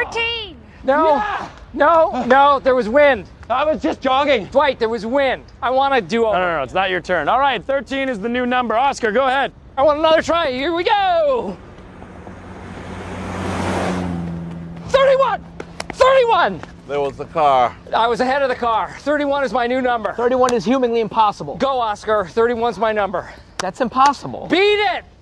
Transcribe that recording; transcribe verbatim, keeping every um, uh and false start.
thirteen. No, Yeah. no, no, there was wind. I was just jogging. Dwight, there was wind. I want to do over. No, no, no, it's not your turn. All right, thirteen is the new number. Oscar, go ahead. I want another try. Here we go. thirty-one. thirty-one. There was the car. I was ahead of the car. thirty-one is my new number. thirty-one is humanly impossible. Go, Oscar. thirty-one's my number. That's impossible. Beat it.